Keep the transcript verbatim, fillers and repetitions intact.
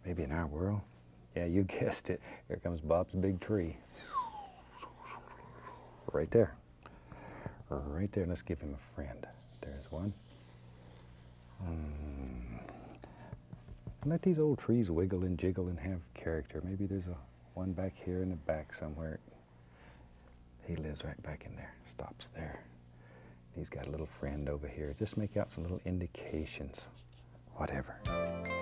Maybe in our world. Yeah, you guessed it. Here comes Bob's big tree. Right there. Right there. Let's give him a friend. There's one. Mm. Let these old trees wiggle and jiggle and have character. Maybe there's a one back here in the back somewhere. He lives right back in there. Stops there. He's got a little friend over here. Just make out some little indications. Whatever.